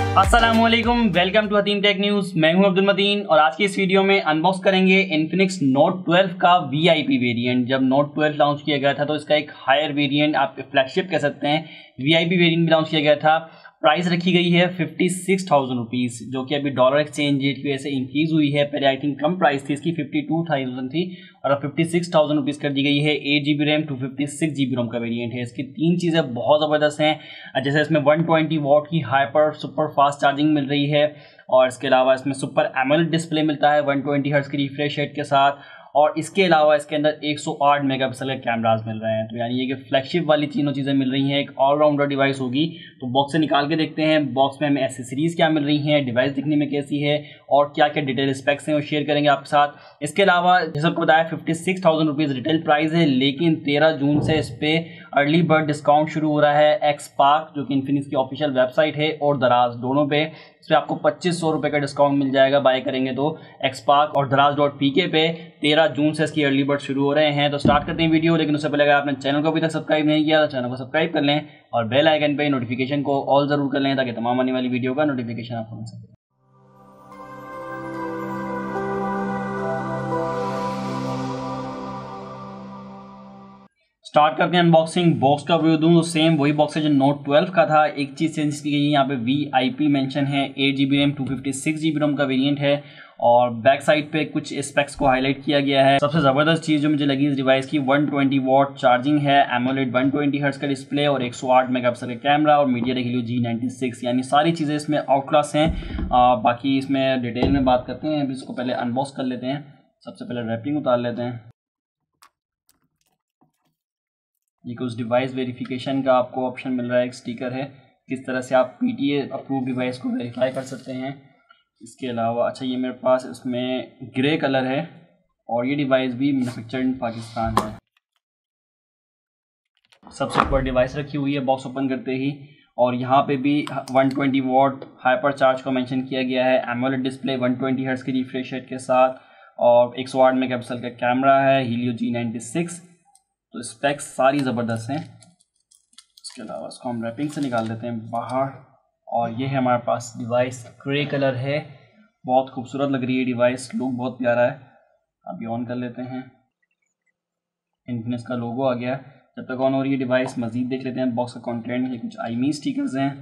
अस्सलामुअलैकुम, welcome to Hatim tech news. मैं हूं अब्दुल मतीन और आज की इस वीडियो में अनबॉक्स करेंगे इन्फिनिक्स नोट 12 का वीआईपी वेरिएंट। जब नोट 12 लॉन्च किया गया था तो इसका एक हायर वेरिएंट, आप फ्लैगशिप कह सकते हैं, वीआईपी वेरिएंट भी लॉन्च किया गया था। प्राइस रखी गई है 56,000 रुपीज़, जो कि अभी डॉलर एक्सचेंज रेट की वजह से इंक्रीज़ हुई है। पहले आई थिंक कम प्राइस थी इसकी, 52,000 थी और अब 56,000 रुपीज़ कर दी गई है। 8 GB रैम 256 GB रोम का वेरिएंट है। इसकी तीन चीज़ें बहुत ज़बरदस्त हैं, जैसे इसमें 120 वॉट की हाइपर सुपर फास्ट चार्जिंग मिल रही है और इसके अलावा इसमें सुपर एमोलेड डिस्प्ले मिलता है 120 हर्ट्ज़ की रिफ्रेश रेट के साथ, और इसके अलावा इसके अंदर 108 मेगापिक्सल के कैमरास मिल रहे हैं। तो यानी ये कि फ्लैगशिप वाली तीनों चीज़ें मिल रही हैं, एक ऑलराउंडर डिवाइस होगी। तो बॉक्स से निकाल के देखते हैं बॉक्स में हमें एसेसरीज़ क्या मिल रही हैं, डिवाइस दिखने में कैसी है और क्या क्या डिटेल स्पेक्स हैं वो शेयर करेंगे आपके साथ। इसके अलावा जैसे आपको बताया 56,000 रुपीज़ रिटेल प्राइस है, लेकिन 13 जून से इस पर अर्ली बर्ड डिस्काउंट शुरू हो रहा है। एक्सपार्क जो कि इन्फिनिक्स की ऑफिशियल वेबसाइट है और दराज दोनों पे इस पर आपको 2500 रुपये का डिस्काउंट मिल जाएगा बाय करेंगे तो। एक्सपार्क और दराज.pk पे 13 जून से इसकी अर्ली बर्ड शुरू हो रहे हैं। तो स्टार्ट करते हैं वीडियो, लेकिन उससे पहले अगर आपने चैनल को अभी तक सब्सक्राइब नहीं किया तो चैनल को सब्सक्राइब कर लें और बेल आइकन पे नोटिफिकेशन को ऑल ज़रूर कर लें ताकि तमाम आने वाली वीडियो का नोटिफिकेशन आपको मिल सके। स्टार्ट करते हैं अनबॉक्सिंग। बॉक्स का व्यू दूँ तो सेम वही बॉक्स है जो नोट 12 का था। एक चीज़ चेंज की गई है, यहाँ पे वीआईपी मेंशन है। 8 GB रैम 256 GB रोम का वेरिएंट है और बैक साइड पे कुछ स्पेक्स को हाईलाइट किया गया है। सबसे ज़बरदस्त चीज़ जो मुझे लगी इस डिवाइस की, 120 वॉट चार्जिंग है, एमोलेड 120 हर्ट्ज़ का डिस्प्ले और 108 मेगापिक्सल का कैमरा और मीडियाटेक हीलियो G96, यानी सारी चीज़ें इसमें आउट क्लास हैं। बाकी इसमें डिटेल में बात करते हैं। अभी इसको पहले अनबॉक्स कर लेते हैं। सबसे पहले रैपिंग उतार लेते हैं। ये कुछ डिवाइस वेरिफिकेशन का आपको ऑप्शन मिल रहा है, एक स्टिकर है, किस तरह से आप PTA अप्रूव डिवाइस को वेरीफाई कर सकते हैं। इसके अलावा अच्छा, ये मेरे पास इसमें ग्रे कलर है और ये डिवाइस भी मैन्युफैक्चर्ड इन पाकिस्तान है। सबसे ऊपर डिवाइस रखी हुई है बॉक्स ओपन करते ही, और यहाँ पे भी 120 वॉट हाइपर चार्ज को मेंशन किया गया है। एमोलेड डिस्प्ले 120 हर्ट्ज़ की रिफ्रेश रेट के साथ और 108 मेगापिक्सल का कैमरा है, हीलियो G96। तो स्पेक्स सारी ज़बरदस्त हैं। इसके अलावा इसको हम रैपिंग से निकाल देते हैं बाहर, और ये है हमारे पास डिवाइस। ग्रे कलर है, बहुत खूबसूरत लग रही है डिवाइस, लुक बहुत प्यारा है। अभी ऑन कर लेते हैं। इन्फिनिक्स का लोगो आ गया। जब तक ऑन हो रही है डिवाइस, मज़ीद देख लेते हैं बॉक्स का कंटेंट। ये कुछ आईमी स्टिकर्स हैं।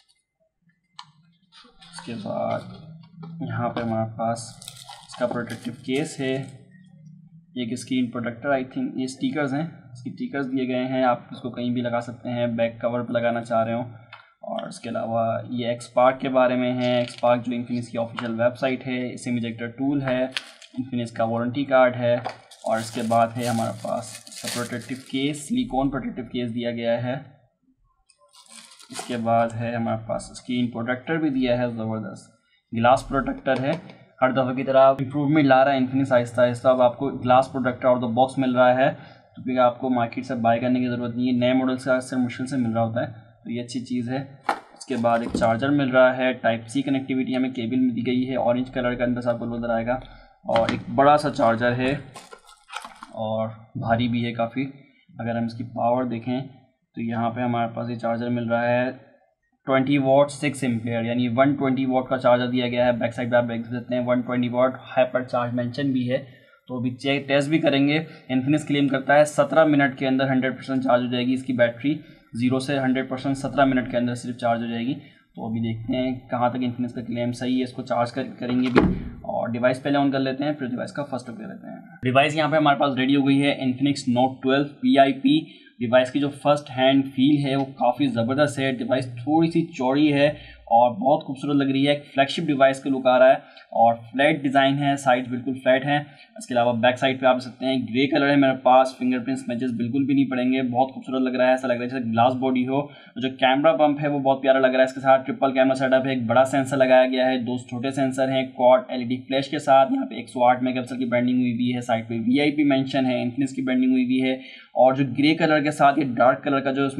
इसके बाद यहाँ पे हमारे पास इसका प्रोटेक्टिव केस है, एक स्क्रीन प्रोटेक्टर, आई थिंक ये स्टिकर्स हैं, इसकी स्टिकर्स दिए गए हैं। आप इसको कहीं भी लगा सकते हैं, बैक कवर पर लगाना चाह रहे हो। और इसके अलावा ये एक्सपार्क के बारे में है। एक्सपार्क जो इन्फिनिक्स की ऑफिशियल वेबसाइट है, इसे इजेक्टर टूल है, इन्फिनिक्स का वारंटी कार्ड है। और इसके बाद है हमारे पास इसका protective case, silicone protective case दिया गया है। इसके बाद है हमारे पास स्क्रीन प्रोटेक्टर भी दिया है, ज़बरदस्त ग्लास प्रोटेक्टर है। हर दफ़े की तरह इंप्रूवमेंट ला रहा है इन्फिनिक्स आहिस्ता आहिस्ता। अब आपको ग्लास प्रोटेक्टर और द बॉक्स मिल रहा है, तो फिर आपको मार्केट से बाय करने की ज़रूरत नहीं है। नए मॉडल से अक्सर मुश्किल से मिल रहा होता है, तो ये अच्छी चीज़ है। इसके बाद एक चार्जर मिल रहा है, टाइप सी कनेक्टिविटी हमें केबल में दी गई है, ऑरेंज कलर का अंदर से आपको नजर आएगा। और एक बड़ा सा चार्जर है और भारी भी है काफ़ी। अगर हम इसकी पावर देखें तो यहाँ पे हमारे पास ये चार्जर मिल रहा है 20 वॉट 6 एम्पेयर, यानी 120 वॉट का चार्जर दिया गया है। बैक साइड पे आप देख सकते हैं 120 वॉट हाइपर चार्ज मेंशन भी है। तो अभी चेक टेस्ट भी करेंगे। इन्फिनिक्स क्लेम करता है 17 मिनट के अंदर 100% चार्ज हो जाएगी इसकी बैटरी। 0 से 100% 17 मिनट के अंदर सिर्फ चार्ज हो जाएगी। तो अभी देखते हैं कहाँ तक इन्फिनिक्स का क्लेम सही है। इसको चार्ज करेंगे भी, और डिवाइस पहले ऑन कर लेते हैं, फिर डिवाइस का फर्स्ट लुक ले लेते हैं। डिवाइस यहाँ पे हमारे पास रेडी हो गई है, इन्फिनिक्स नोट 12 वीआईपी। डिवाइस की जो फर्स्ट हैंड फील है वो काफ़ी ज़बरदस्त है। डिवाइस थोड़ी सी चौड़ी है और बहुत खूबसूरत लग रही है। एक फ्लैगशिप डिवाइस का लुक आ रहा है और फ्लैट डिज़ाइन है, साइड बिल्कुल फ्लैट है। इसके अलावा बैक साइड पे आप देख सकते हैं ग्रे कलर है मेरे पास, फिंगरप्रिंट स्मेचेस बिल्कुल भी नहीं पड़ेंगे, बहुत खूबसूरत लग रहा है। ऐसा लग रहा है जैसे ग्लास बॉडी हो। जो कैमरा पंप है वो बहुत प्यारा लग रहा है। इसके साथ ट्रिपल कैमरा सेटअप है, एक बड़ा सेंसर लगाया गया है, 2 छोटे सेंसर हैं, क्वाड LED फ्लैश के साथ। यहाँ पे 108 मेगापिक्सल की ब्रांडिंग हुई हुई है, साइड पे वीआईपी मेंशन है, इन्फिनिक्स की ब्रांडिंग हुई हुई है। और जो ग्रे कलर के साथ ये डार्क कलर का जो इसमें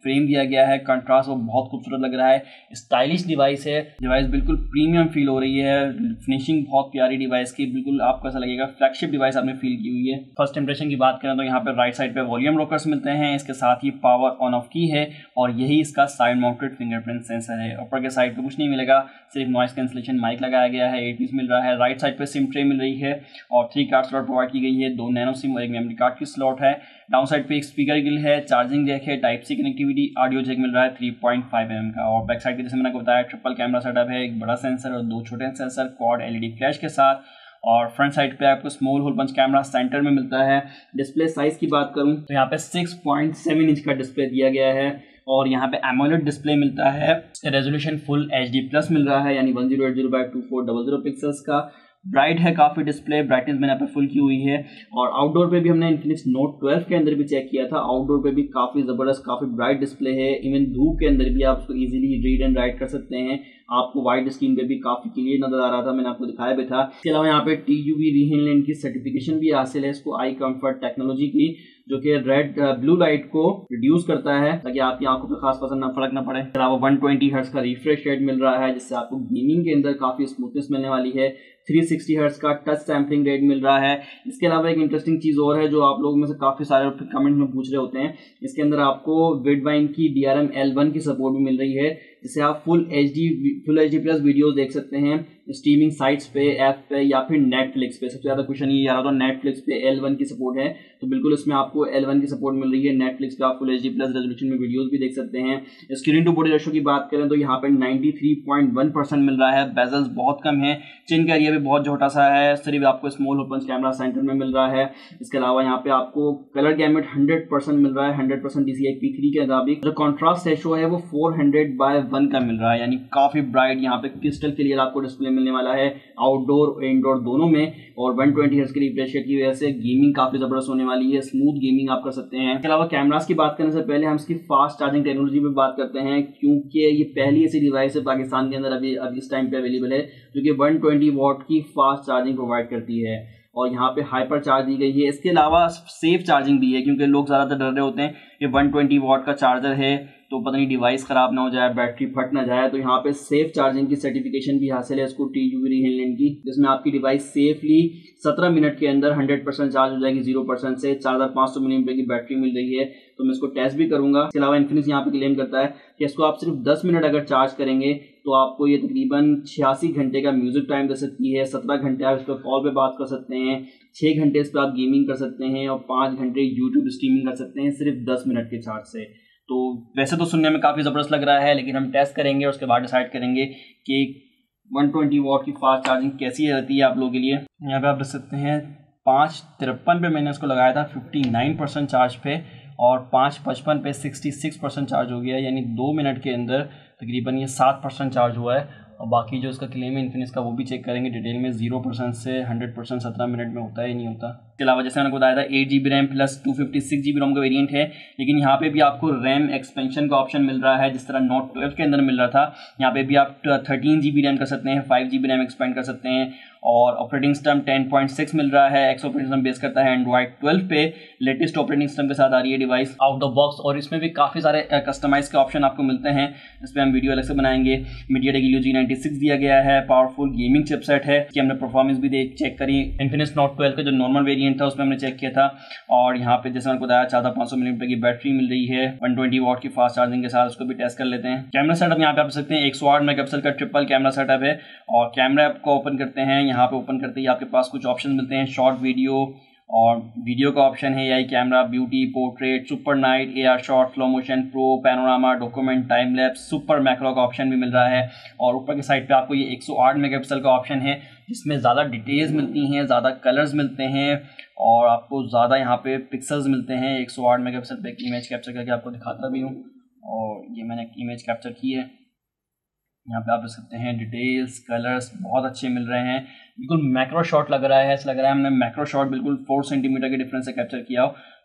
फ्रेम दिया गया है, कंट्रास्ट वो बहुत खूबसूरत लग रहा है। स्टाइलिश डिवाइस है, डिवाइस बिल्कुल प्रीमियम फील हो रही है, फिनिशिंग बहुत प्यारी डिवाइस की, बिल्कुल आपको ऐसा लगेगा फ्लैगशिप डिवाइस आपने फील की हुई है। फर्स्ट इंप्रेशन की बात करें तो यहाँ पे राइट साइड पे वॉल्यूम रॉकर्स मिलते हैं, इसके साथ ही पावर ऑन ऑफ की है और यही इसका साइड माउंटेड फिंगरप्रिंट सेंसर है। ऊपर के साइड पे कुछ नहीं मिलेगा, सिर्फ नॉइस कैंसलेशन माइक लगाया गया है, एयरपीस मिल रहा है। राइट साइड पे सिम ट्रे मिल रही है और 3 कार्ड स्लॉट प्रोवाइड की गई है, 2 नैनो सिम और 1 मेमोरी कार्ड की स्लॉट है। डाउन साइड पे एक स्पीकर ग्रिल है, चार्जिंग जैक है, type C connectivity, audio jack मिल रहा है 3.5 mm का। और बैक साइड पे जैसे मैंने आपको बताया ट्रिपल कैमरा सेटअप है, एक बड़ा सेंसर और 2 छोटे सेंसर क्वाड एलईडी फ्लैश के साथ। और फ्रंट साइड पे आपको small hole punch camera center में मिलता है। डिस्प्ले साइज की बात करूं तो यहाँ पे 6.7 इंच का डिस्प्ले दिया गया है और यहाँ पे एमोलेड डिस्प्ले मिलता है। रेजोल्यूशन फुल HD+ मिल रहा है, यानी 1080x2400 पिक्सल्स का। ब्राइट है काफ़ी डिस्प्ले, ब्राइटनेस मैंने यहाँ पे फुल की हुई है। और आउटडोर पे भी हमने इन्फिनिक्स नोट 12 के अंदर भी चेक किया था, आउटडोर पे भी काफ़ी ज़बरदस्त, काफ़ी ब्राइट डिस्प्ले है। इवन धूप के अंदर भी आप उसको इजीली रीड एंड राइट कर सकते हैं। आपको वाइड स्क्रीन पे भी काफ़ी क्लियर नजर आ रहा था, मैंने आपको दिखाया भी था। इसके अलावा यहाँ पे TUV रीहिल की सर्टिफिकेशन भी हासिल है इसको, आई कंफर्ट टेक्नोलॉजी की, जो कि रेड ब्लू लाइट को रिड्यूस करता है ताकि आपकी आंखों पे खास फर्क ना पड़े। इसके अलावा 120 हर्ट्ज का रिफ्रेश रेट मिल रहा है, जिससे आपको गेमिंग के अंदर काफ़ी स्मूथनेस मिलने वाली है। 360 हर्ट्ज का टच सैम्पलिंग रेट मिल रहा है। इसके अलावा एक इंटरेस्टिंग चीज़ और है जो आप लोगों में से काफ़ी सारे कमेंट में पूछ रहे होते हैं, इसके अंदर आपको विडवाइन की DRM L1 की सपोर्ट भी मिल रही है, जिससे आप फुल HD+ वीडियोस देख सकते हैं स्ट्रीमिंग साइट्स पे, ऐप पे या फिर नेटफ्लिक्स पे। सबसे ज़्यादा क्वेश्चन ये आ रहा था, नेटफ्लिक्स पे L1 की सपोर्ट है, तो बिल्कुल इसमें आपको L1 की सपोर्ट मिल रही है। नेटफ्लिक्स पे आप फुल HD+ रेजोल्यूशन में वीडियोस भी देख सकते हैं। स्क्रीन टू बॉडी रेशो की बात करें तो यहाँ पे 93.1% मिल रहा है। बेजल्स बहुत कम है, चिन का एरिया भी बहुत छोटा सा है, सिर्फ आपको स्मॉल ओपन कैमरा सेंटर में मिल रहा है। इसके अलावा यहाँ पे आपको कलर गैमेट 100% मिल रहा है, 100% DCI-P3 के मुताबिक। जो कॉन्ट्रास्ट रेशो है वो 400/1 का मिल रहा है, यानी काफी ब्राइट यहाँ पे क्रिस्टल क्लियर आपको डिस्प्ले मिलने वाला है आउटडोर और इंडोर दोनों में। और 120 हर्ट्ज की रिफ्रेश रेट की वजह से गेमिंग काफी जबरदस्त होने वाली है, स्मूथ गेमिंग आप कर सकते हैं। इसके अलावा कैमरास की बात करने से पहले हम इसकी फास्ट चार्जिंग टेक्नोलॉजी पे बात करते हैं, क्योंकि ये पहली ऐसी डिवाइस है पाकिस्तान के अंदर अभी इस टाइम पे अवेलेबल है जो कि 120 वॉट की फास्ट चार्जिंग प्रोवाइड करती है और यहाँ पे हाइपर चार्ज दी गई है। इसके अलावा सेफ चार्जिंग भी है, क्योंकि लोग ज़्यादातर डर रहे होते हैं कि 120 वॉट का चार्जर है तो पता नहीं डिवाइस ख़राब ना हो जाए, बैटरी फट ना जाए। तो यहाँ पे सेफ चार्जिंग की सर्टिफिकेशन भी हासिल है इसको TUV रीहिल की, जिसमें आपकी डिवाइस सेफली 17 मिनट के अंदर 100% चार्ज हो जाएगी 0% से। 4500 mAh की बैटरी मिल रही है, तो मैं इसको टेस्ट भी करूँगा। इसके अलावा इन्फिनिक्स यहाँ पे क्लेम करता है कि इसको आप सिर्फ 10 मिनट अगर चार्ज करेंगे तो आपको ये तकरीबन 86 घंटे का म्यूजिक टाइम दे सकती है। 17 घंटे आप इस पर कॉल पे बात कर सकते हैं, 6 घंटे इस पर आप गेमिंग कर सकते हैं और 5 घंटे यूट्यूब स्ट्रीमिंग कर सकते हैं सिर्फ 10 मिनट के चार्ज से। तो वैसे तो सुनने में काफ़ी ज़बरदस्त लग रहा है, लेकिन हम टेस्ट करेंगे और उसके बाद डिसाइड करेंगे कि 120 वॉट की फास्ट चार्जिंग कैसी रहती है आप लोगों के लिए। यहाँ पे आप देख सकते हैं 5:53 पे मैंने इसको लगाया था 59% चार्ज पे और 5:55 पे 66% चार्ज हो गया, यानी 2 मिनट के अंदर तकरीबन ये 7% चार्ज हुआ है। और बाकी जो इसका क्लेम है इन्फिनिक्स का वो भी चेक करेंगे डिटेल में, 0% से 100% 17 मिनट में होता है या नहीं होता। इसके अलावा जैसे मैंने बताया था 8GB रैम प्लस 256GB रोम का वेरिएंट है, लेकिन यहाँ पे भी आपको रैम एक्सपेंशन का ऑप्शन मिल रहा है जिस तरह नोट 12 के अंदर मिल रहा था। यहाँ पे भी आप 13GB रैम कर सकते हैं, 5GB रैम एक्सपेंड कर सकते हैं और ऑपरेटिंग सिस्टम 10.6 मिल रहा है। एक्स ऑपरेटिंग सिस्टम बेस करता है एंड्रॉइड 12 पे, लेटेस्ट ऑपरेटिंग सिस्टम के साथ आ रही है डिवाइस आउट ऑफ बॉक्स। और इसमें भी काफ़ी सारे कस्टमाइज के ऑप्शन आपको मिलते हैं, इस पर हम वीडियो अलग से बनाएंगे। MediaTek Helio G96 दिया गया है, पावरफुल गेमिंग चिपसेट है कि हमने परफॉर्मेंस भी चेक करी। इन्फिनिक्स नोट 12 का जो नॉर्मल वेरिएंट था उसमें हमने चेक किया था और यहाँ पे जैसे मैंने बताया 4500 mAh की बैटरी मिल रही है 120 वॉट की फास्ट चार्जिंग के साथ। उसको भी टेस्ट कर लेते हैं। कैमरा सेटअप यहाँ पे आप देख सकते हैं 108 मेगापिक्सल का ट्रिपल कैमरा सेटअप है और कैमरा को ओपन करते हैं, यहाँ पे ओपन करते ही आपके पास कुछ ऑप्शन मिलते हैं, शॉर्ट वीडियो और वीडियो का ऑप्शन है AI camera, beauty, portrait, super night, AR shot, slow motion, pro, panorama, document, time lapse, super macro का ऑप्शन भी मिल रहा है। और ऊपर की साइड पे आपको ये 108 मेगापिक्सल का ऑप्शन है जिसमें ज़्यादा डिटेल्स मिलती हैं, ज़्यादा कलर्स मिलते हैं और आपको ज़्यादा यहाँ पे पिक्सल्स मिलते हैं। 108 मेगापिक्सल पे एक इमेज कैप्चर करके आपको दिखाता भी हूँ और ये मैंने एक इमेज कैप्चर की है। यहाँ पे आप देख सकते हैं डिटेल्स, कलर्स बहुत अच्छे मिल रहे हैं, बिल्कुल मैक्रो शॉट लग रहा है, ऐसा लग रहा है हमने मैक्रो शॉट बिल्कुल 4 सेंटीमीटर के डिफरेंस से कैप्चर किया हो।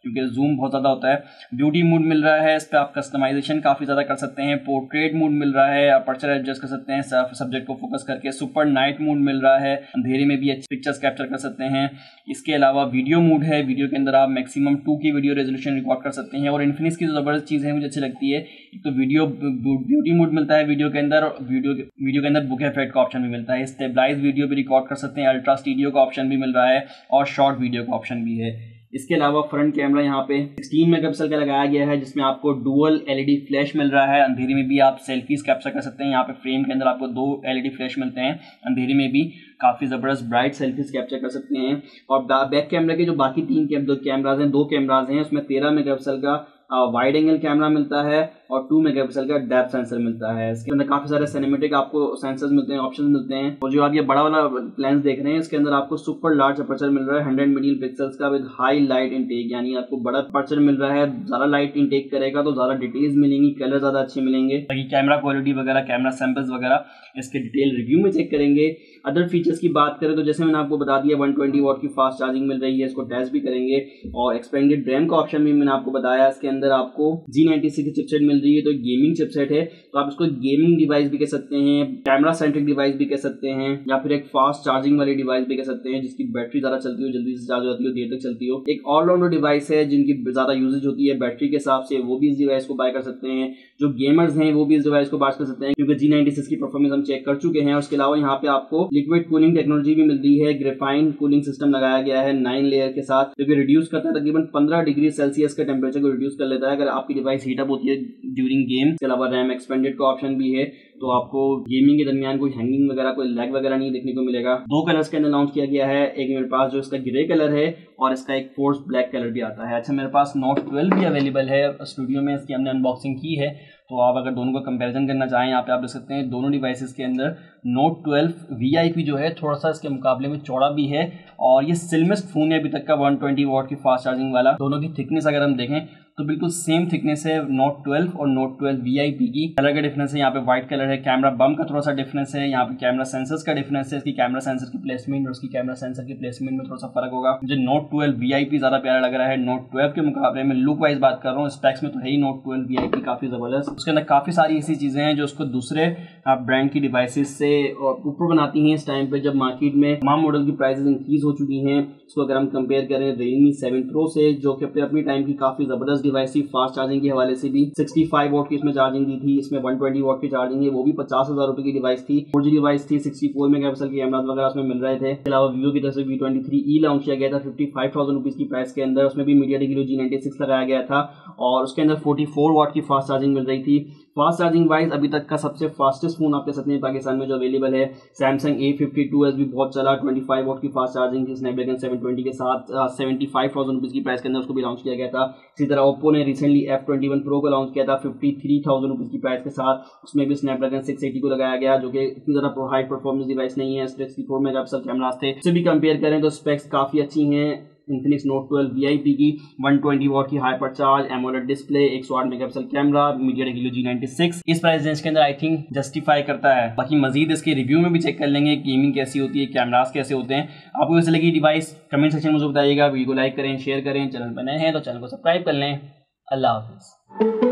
क्योंकि जूम बहुत ज़्यादा होता है। ब्यूटी मोड मिल रहा है, इस पर आप कस्टमाइजेशन काफ़ी ज़्यादा कर सकते हैं। पोर्ट्रेट मोड मिल रहा है, अपर्चर एडजस्ट कर सकते हैं सब्जेक्ट को फोकस करके। सुपर नाइट मोड मिल रहा है, अंधेरे में भी अच्छी पिक्चर्स कैप्चर कर सकते हैं। इसके अलावा वीडियो मोड है, वीडियो के अंदर आप मैक्सिमम 2 की वीडियो रेजोल्यूशन रिकॉर्ड कर सकते हैं। और इन्फिनिक्स की जो ज़बरदस्त चीज़ है मुझे अच्छी लगती है, एक तो वीडियो ब्यूटी मोड मिलता है वीडियो के अंदर, वीडियो के अंदर बुके इफेक्ट का ऑप्शन भी मिलता है। स्टेबलाइज वीडियो भी रिकॉर्ड कर सकते हैं, अल्ट्रा स्टूडियो का ऑप्शन भी मिल रहा है और शॉर्ट वीडियो का ऑप्शन भी है। इसके अलावा फ्रंट कैमरा यहाँ पे 16 मेगापिक्सल का लगाया गया है, जिसमें आपको डुअल एलईडी फ्लैश मिल रहा है। अंधेरे में भी आप सेल्फीज कैप्चर कर सकते हैं। यहाँ पे फ्रेम के अंदर आपको 2 एलईडी फ्लैश मिलते हैं, अंधेरे में भी काफ़ी ज़बरदस्त ब्राइट सेल्फीज कैप्चर कर सकते हैं। और बैक कैमरा के जो बाकी 3 कैमराज हैं, 2 कैमराज हैं, उसमें 13 मेगापिक्सल का वाइड एंगल कैमरा मिलता है और 2 मेगापिक्सल का डेप्थ सेंसर मिलता है। इसके अंदर काफी सारे सिनेमेटिक आपको सेंसर्स मिलते हैं, ऑप्शंस मिलते हैं। और जो आप ये बड़ा वाला लेंस देख रहे हैं, इसके अंदर आपको सुपर लार्ज अपर्चर मिल रहा है 100 मिलियन पिक्सल्स का विद हाई लाइट इनटेक, यानी आपको बड़ा अपर्चर मिल रहा है। ज्यादा लाइट इनटेक करेगा तो ज्यादा डिटेल्स मिलेंगी, कलर ज्यादा अच्छे मिलेंगे। बाकी कैमरा क्वालिटी वगैरह, कैमरा सैंपल्स वगैरह इसके डिटेल रिव्यू में चेक करेंगे। अदर फीचर्स की बात करें तो जैसे मैंने आपको बता दिया 120 वॉट की फास्ट चार्जिंग मिल रही है, इसको टेस्ट भी करेंगे। और एक्सपेंडेड रैम का ऑप्शन भी मैंने आपको बताया। इसके अंदर आपको G96 की चिपसेट मिल रही है, तो गेमिंग चिपसेट है, तो आप इसको गेमिंग डिवाइस भी कह सकते हैं, कैमरा सेंट्रिक डिवाइस भी कह सकते हैं, या फिर एक फास्ट चार्जिंग वाली डिवाइस भी कह सकते हैं, जिसकी बैटरी ज्यादा चलती हो, जल्दी से चार्ज होती हो, देर तक चलती हो। एक ऑलराउंडर डिवाइस है, जिनकी ज्यादा यूजेज होती है बैटरी के हिसाब से, वो भी इस डिवाइस को बाय कर सकते हैं। जो गेमर्स हैं वो भी इस डिवाइस को बाय कर सकते हैं, क्योंकि G96 की परफॉर्मेंस हम चेक कर चुके हैं। उसके अलावा यहाँ पे आपको लिक्विड कूलिंग टेक्नोलॉजी भी मिल रही है, ग्रेफाइन कूलिंग सिस्टम लगाया गया है 9 लेयर के साथ, जो कि रिड्यूस करता है तकरीबन 15 डिग्री सेल्सियस का टेम्परेचर को रिड्यूस कर लेता है अगर आपकी डिवाइस हीटअप होती है ड्यूरिंग गेम। इसके अलावा रैम एक्सपेंडेड का ऑप्शन भी है, तो आपको गेमिंग के दरमियान कोई हैंगिंग वगैरह, कोई लैग वगैरह नहीं देखने को मिलेगा। 2 कलर्स के अंदर लॉन्च किया गया है, एक मेरे पास जो इसका ग्रे कलर है और इसका एक फोर्स ब्लैक कलर भी आता है। अच्छा, मेरे पास नोट 12 भी अवेलेबल है, स्टूडियो में इसकी हमने अनबॉक्सिंग की है, तो आप अगर दोनों का कंपैरिजन करना चाहें यहाँ पे आप देख सकते हैं। दोनों डिवाइसेस के अंदर नोट 12 VIP जो है थोड़ा सा इसके मुकाबले में चौड़ा भी है, और ये स्लिमेस्ट फोन है अभी तक का 120 वॉट की फास्ट चार्जिंग वाला। दोनों की थिकनेस अगर हम देखें तो बिल्कुल सेम थिकनेस है नोट 12 और नोट 12 VIP की। कलर का डिफरेंस है, यहाँ पे व्हाइट कलर है, कैमरा बम का थोड़ा सा डिफरेंस है, यहाँ पे कैमरा सेंसर्स का डिफरेंस है, इसकी कैमरा सेंसर की प्लेसमेंट और उसकी कैमरा सेंसर की प्लेसमेंट में थोड़ा सा फर्क होगा। मुझे नोट 12 VIP ज्यादा प्यारा लग रहा है नोट 12 के मुकाबले में। लुक वाइज बात कर रहा हूँ, स्पेक्स में तो है ही नोट 12 VIP काफी जबरदस्त। उसके अंदर काफी सारी ऐसी चीजें हैं जो उसको दूसरे ब्रांड की डिवाइसेस से ऊपर बनाती हैं इस टाइम पे, जब मार्केट में तमाम मॉडल की प्राइसेस इंक्रीज हो चुकी हैं। इसको अगर हम कंपेयर करें Realme 7 Pro से, जो कि अपनी टाइम की काफी जबरदस्त डिवाइस थी, फास्ट चार्जिंग के हवाले से भी 65 वॉट की इसमें चार्जिंग दी थी, इसमें 120 वॉट की चार्जिंग है, वो भी 50,000 रुपए की डिवाइस थी। 4G डिवाइस थी, 64 मेगापिक्सल की कैमरा वगैरह उसमें मिल रहे थे। इसके अलावा Vivo की तरफ से V23e लॉन्च किया गया था 55,000 रुपीज की प्राइस के अंदर, उसमें भी MediaTek Helio G96 लगाया गया था और उसके अंदर 44 वॉट की फास्ट चार्जिंग मिल रही थी। फास्ट चार्जिंग वाइज अभी तक का सबसे फास्टेस्ट फोन आप कह सकते हैं पाकिस्तान में जो अवेलेबल है, Samsung A52s भी बहुत चला, 25 वॉट की फास्ट चार्जिंग थी स्नैपड्रैगन 720 के साथ, 75,000 रुपीज की प्राइस के अंदर उसको भी लॉन्च किया गया था। इसी तरह ओप्पो ने रिसेंटली F21 Pro को लॉन्च किया था 53,000 रुपीज की प्राइस के साथ, उसमें भी स्नैपड्रैगन 680 को लगाया गया, जो कि इतनी ज्यादा हाई परफॉर्मेंस डिवाइस नहीं है। 64 मेगापिक्सल कैमरास थे, उससे भी कंपेयर करें तो स्पेक्स काफी अच्छी हैं। Infinix Note 12 VIP की 120 वॉट की hyper charge AMOLED display, 108 megapixel camera, MediaTek Helio G96 इस प्राइस रेंज के अंदर आई थिंक जस्टिफाई करता है। बाकी मजीद इसके रिव्यू में भी चेक कर लेंगे, गेमिंग कैसी होती है, कैमरास कैसे होते हैं। आपको कैसे लगी डिवाइस कमेंट सेक्शन में मुझे बताइएगा। वीडियो को लाइक करें, शेयर करें, चैनल पर नए हैं तो चैनल को सब्सक्राइब कर लें। अल्लाह हाफिज़।